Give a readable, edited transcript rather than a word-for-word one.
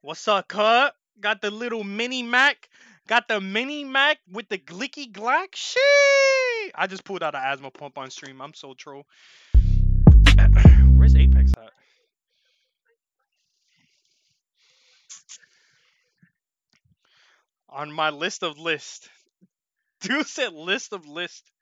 What's up, cut? Got the little mini Mac. Got the mini Mac with the glicky glack. Shit! I just pulled out an asthma pump on stream. I'm so troll. Where's Apex at? On my list of list. Dude said list of list.